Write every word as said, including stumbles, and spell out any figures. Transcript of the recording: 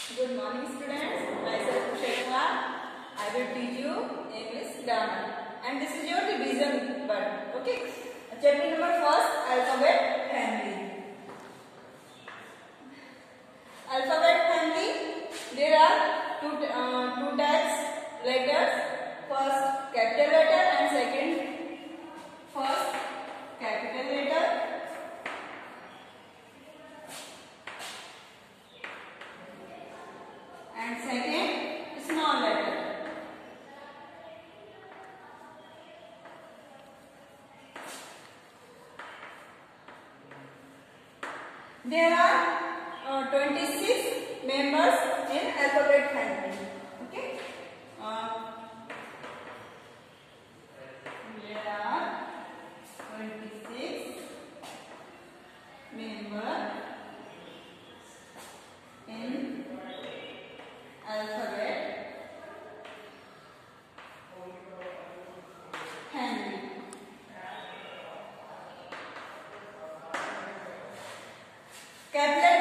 Good morning, students. Myself Usha Gangwar. I will teach you English grammar, and this is your revision part. Okay. Chapter number first, alphabet family. Alphabet family. There are two uh, two types letters. First capital letter and second first capital letter. And second, small letter. There are uh, twenty-six members in alphabet family. Okay. Uh, there are twenty-six members in alphabet family. Capital